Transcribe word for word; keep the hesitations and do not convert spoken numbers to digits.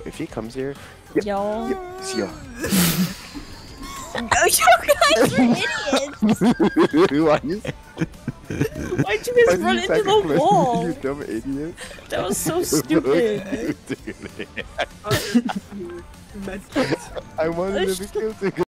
If he comes here, Yo. yo. Oh, you guys are idiots! Why you? Why'd you guys run into the wall? You dumb idiot. That was so stupid. I wanted to be killed.